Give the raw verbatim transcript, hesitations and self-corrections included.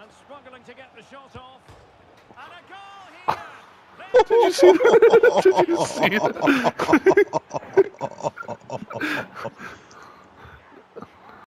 And struggling to get the shot off. And a goal here. Did you see that? Did you see that?